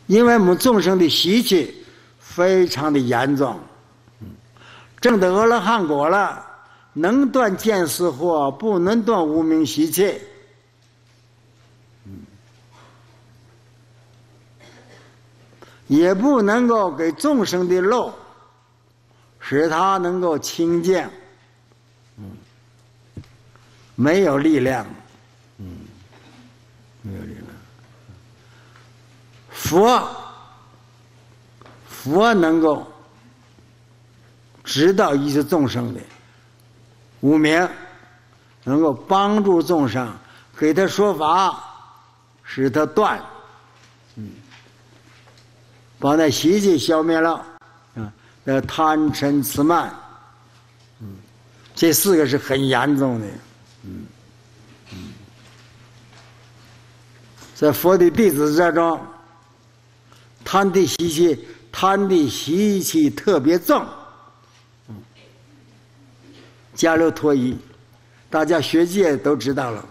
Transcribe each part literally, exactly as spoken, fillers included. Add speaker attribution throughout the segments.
Speaker 1: 因为我们众生的习气非常的严重，证得阿罗汉果了，能断见思惑，不能断无明习气。也不能够给众生的漏使他能够清净，没有力量，没有力量。佛佛能够知道一切众生的无明，能够帮助众生，给他说法，使他断，嗯，把那习气消灭了，啊，那贪嗔痴慢，嗯，这四个是很严重的，嗯嗯，在佛的弟子之中，贪的习气，贪的习气特别重，嗯，迦留陀夷，大家学界都知道了。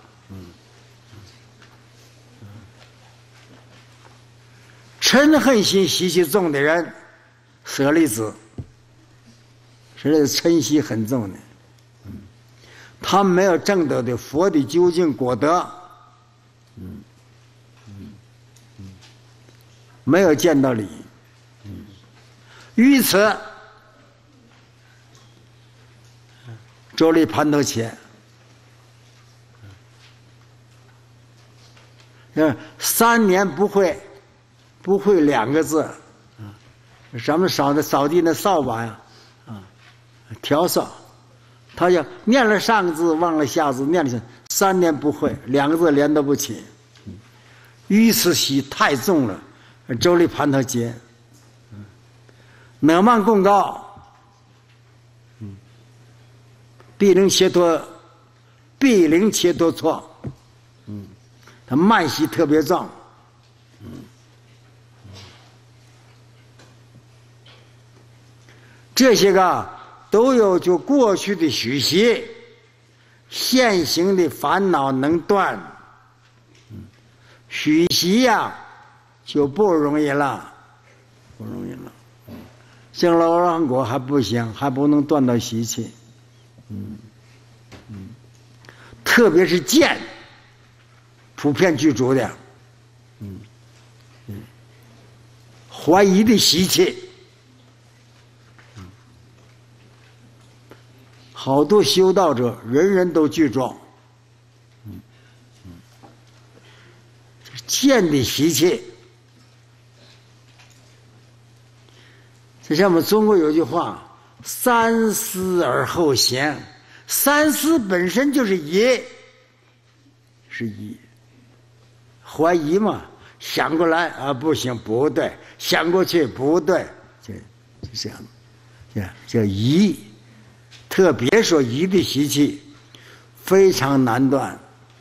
Speaker 1: 嗔恨心习气重的人，舍利子，舍利子嗔习很重的，嗯，他没有证得的佛的究竟果德，嗯嗯嗯，没有见到理，嗯，于此，周利盘头切，嗯，三年不会。不会两个字，啊，咱们扫的扫地那扫把呀，啊，笤帚，他要念了上个字忘了下字，念了三年不会，两个字连都不起，于此习太重了，周利盘头结，哪慢更高，嗯，必能切脱，必能切脱错，嗯，他慢习特别重，嗯。这些个都有就过去的许习，现行的烦恼能断，许习呀就不容易了，不容易了。像阿罗汉果还不行，还不能断到习气，嗯嗯，特别是见，普遍具足的，嗯嗯，怀疑的习气。好多修道者，人人都具足，嗯嗯，见的习气。就像我们中国有句话：“三思而后行。”三思本身就是疑，是疑，怀疑嘛，想过来啊，不行，不对，想过去不对，就就这样，叫叫疑。特别说疑的习气非常难断，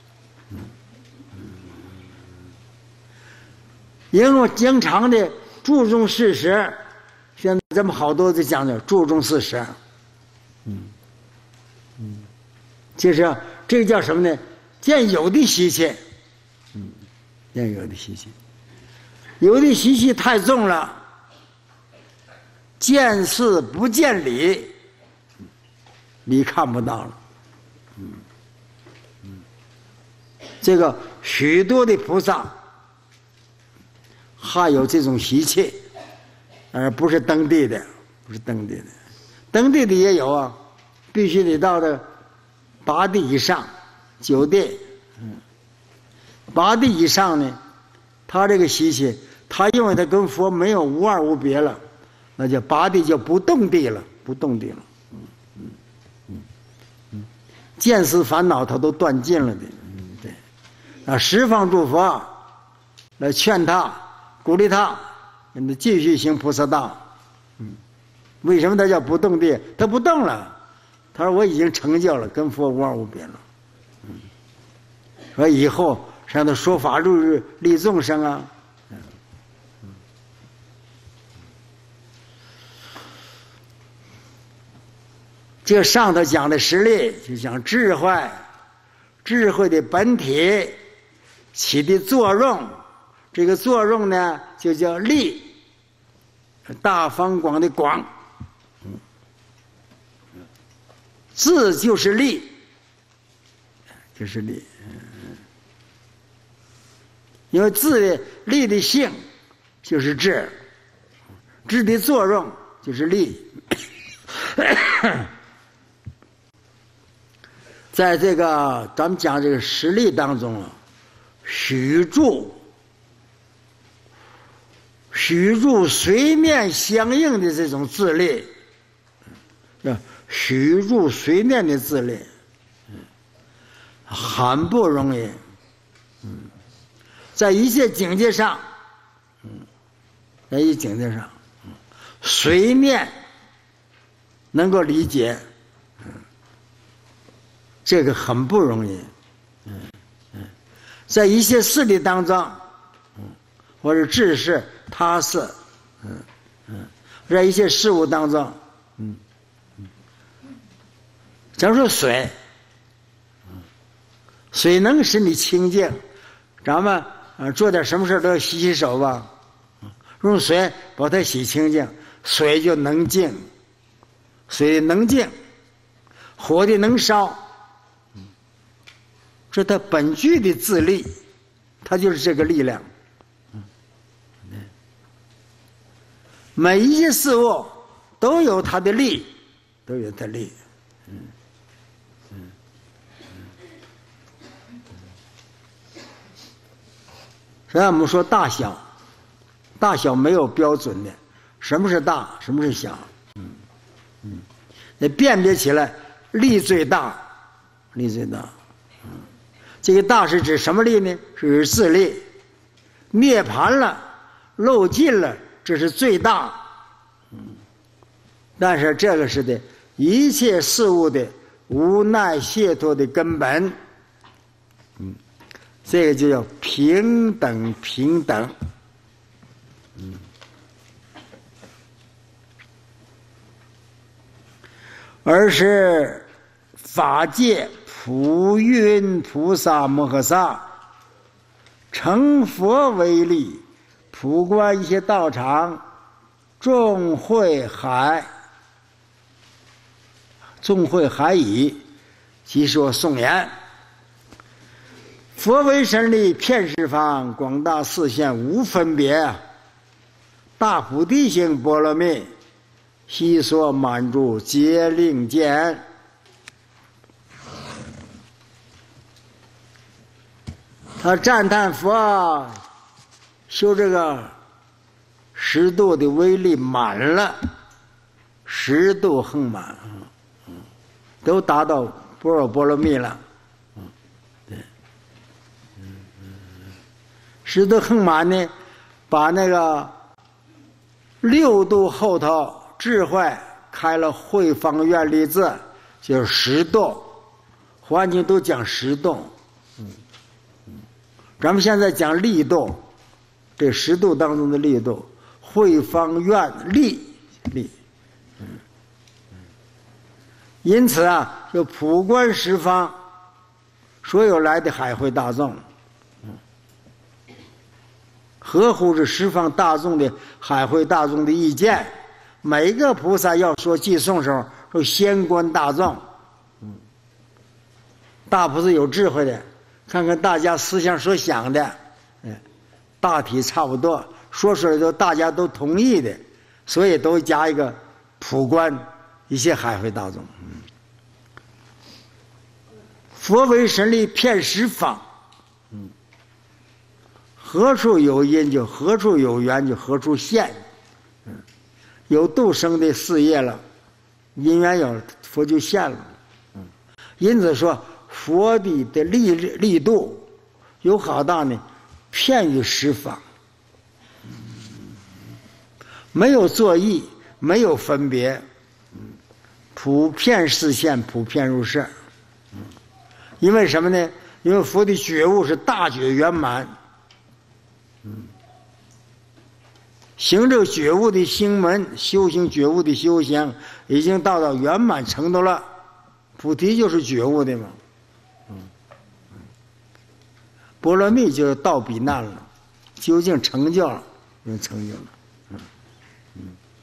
Speaker 1: 因为我经常的注重事实，现在咱们好多都讲究注重事实，嗯嗯，就是这个叫什么呢？见有的习气，嗯，见有的习气，有的习气太重了，见事不见理。你看不到了，嗯嗯，这个许多的菩萨还有这种习气，而不是登地的，不是登地的，登地的也有啊，必须得到的八地以上，九地，嗯，八地以上呢，他这个习气，他因为他跟佛没有无二无别了，那叫八地就不动地了，不动地了。见思烦恼他都断尽了的，嗯，对，啊，十方诸佛来劝他、鼓励他，让他继续行菩萨道。嗯，为什么他叫不动地？他不动了，他说我已经成就了，跟佛无二无别了。嗯，说以后让他说法利利众生啊。嗯嗯，这上头讲的实例就讲智慧，智慧的本体起的作用， 这个作用呢就叫力，大方广的广，字就是力，就是力，因为字的力的性就是智，智的作用就是力。在这个咱们讲这个实力当中啊，许助许助随面相应的这种自力，许助随面的自力，很不容易。嗯，在一切境界上，嗯，在一切境界上，嗯，随面能够理解，嗯，这个很不容易。嗯嗯，在一些事理当中，嗯，或者知识他事，嗯嗯，在一些事物当中，嗯嗯，假如说水，嗯，水能使你清净，咱们呃做点什么事都要洗洗手吧，嗯，用水把它洗清净，水就能净，水能净，火的能烧，嗯，这它本具的自力，它就是这个力量。每一件事物都有它的力，都有它的力。嗯嗯嗯。所以我们说大小，大小没有标准的，什么是大，什么是小？嗯嗯，那辨别起来，力最大，力最大。嗯，这个大是指什么力呢？是指自力。涅盘了，漏尽了。这是最大，嗯，但是这个是的一切事物的无奈解脱的根本，嗯，这个就叫平等平等，嗯，而是法界普云菩萨摩诃萨成佛为例。普观一些道场，众会海，众会海矣，即说颂言：佛为神力，遍十方，广大四现无分别，大菩提心波罗蜜，悉所满足，皆令见。他赞叹佛修这个十度的威力满了，十度横满，嗯，都达到般若波罗蜜了，嗯，对，嗯嗯，十度横满呢，把那个六度后头智慧开了慧方愿力字，就是十度，环境都讲十度，嗯嗯，咱们现在讲力度。这十度当中的力度，慧方愿力力，嗯嗯，因此啊，就普观十方所有来的海会大众，嗯，合乎这十方大众的海会大众的意见，每个菩萨要说寄送时候，都先观大众，嗯，大菩萨有智慧的，看看大家思想所想的，嗯。大体差不多，说出来都大家都同意的，所以都加一个普观一切海会大众。嗯，佛为神力，遍十方。嗯，何处有因就何处有缘就何处现。嗯，有度生的事业了，因缘有佛就现了。嗯，因此说佛的的力力度有好大呢。遍于十方，没有作意，没有分别，普遍示现，普遍入世。因为什么呢？因为佛的觉悟是大觉圆满，行这个觉悟的行门，修行觉悟的修行，已经到了圆满程度了。菩提就是觉悟的嘛。波罗蜜就是到彼岸了， 究竟成就了，有成就了。嗯嗯，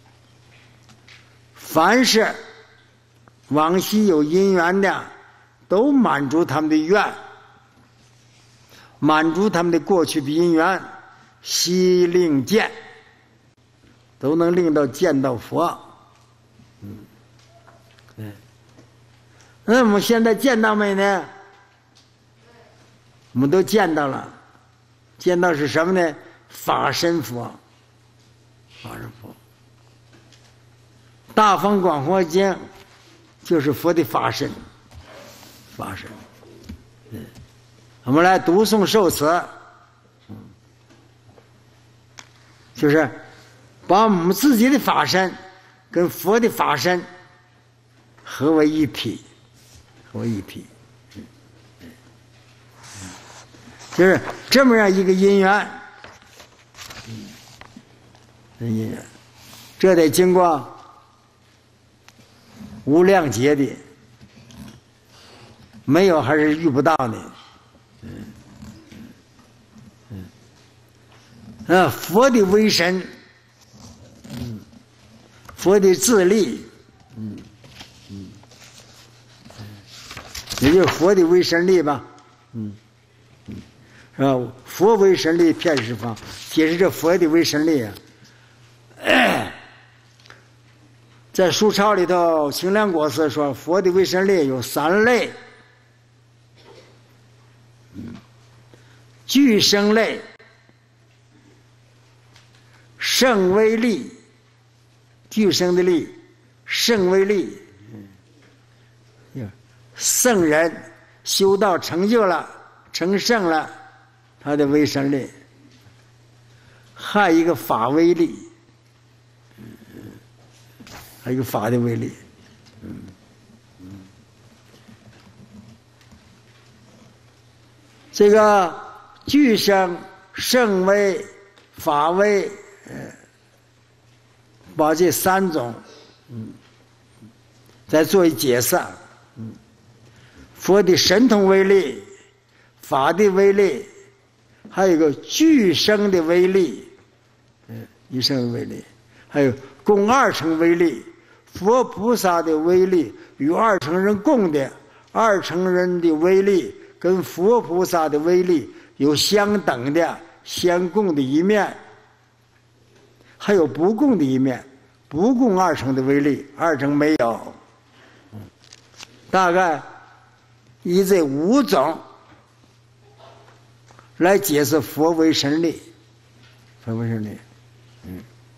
Speaker 1: 凡是往昔有因缘的，都满足他们的愿，满足他们的过去的因缘，悉令见，都能令到见到佛。嗯，对。那我们现在见到没呢？我们都见到了，见到是什么呢？法身佛，法身佛。大方广佛经就是佛的法身，法身。嗯，我们来读诵受持，嗯，就是把我们自己的法身跟佛的法身合为一体，合为一体。就是这么样一个因缘，嗯，因缘，这得经过无量劫的，没有还是遇不到的。嗯嗯嗯，佛的威神，嗯，佛的自力，嗯嗯，也就是佛的威神力吧，嗯。是吧？佛为神力，遍十方，解释这佛的为神力啊。在书抄里头，清凉果师说，佛的为神力有三类：嗯，具生类、圣威力、具生的力、圣威力。嗯，圣人修道成就了，成圣了。他的威神力，还有一个法威力，还有一个法的威力，嗯嗯，这个具生、圣威、法威，呃，把这三种，嗯，再做一解释，嗯，佛的神通威力，法的威力。还有一个具生的威力，嗯，一生的威力，还有共二乘威力，佛菩萨的威力与二乘人共的，二乘人的威力跟佛菩萨的威力有相等的、相共的一面，还有不共的一面，不共二乘的威力，二乘没有。嗯，大概以这五种来解释佛为神力，佛为神力，嗯，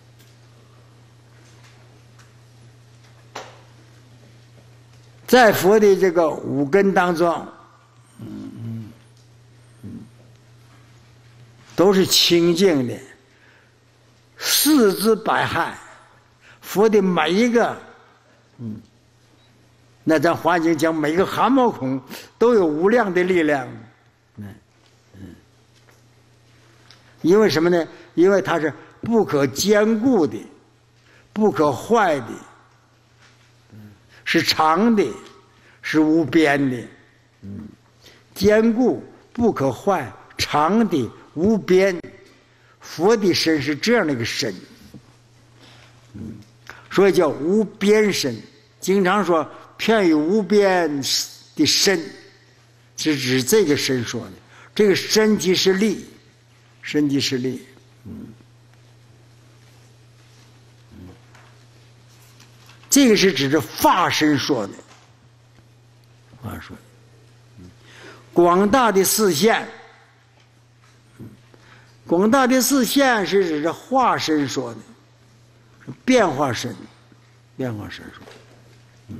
Speaker 1: 在佛的这个五根当中，嗯嗯嗯，都是清净的，四之百害，佛的每一个，嗯，那咱华经讲每个汗毛孔都有无量的力量，嗯。因为什么呢？因为它是不可坚固的，不可坏的，是常的，是无边的，嗯，坚固不可坏，常的无边。佛的身是这样的一个身，嗯，所以叫无边身。经常说遍于无边的身，是指这个身说的。这个身即是力。身即是力，嗯，嗯，这个是指着法身说的，法说的，嗯，广大的视线，嗯，广大的视线是指着化身说的，是变化身，变化身说的，嗯，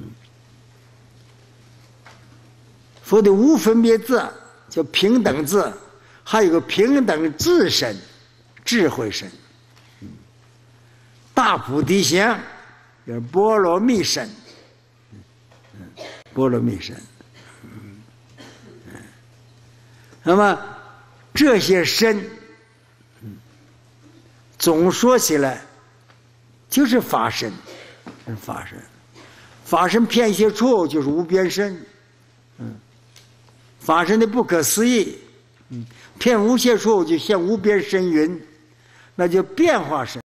Speaker 1: 佛的无分别智叫平等智。还有个平等智身，智慧身，嗯，大菩提心，就是波罗蜜身，嗯，波罗蜜身，嗯，嗯，那么这些身，嗯，总说起来就是法身，是法身，法身遍一切处就是无边身，嗯，法身的不可思议。 嗯，骗无懈处就现无边深云，那就变化身。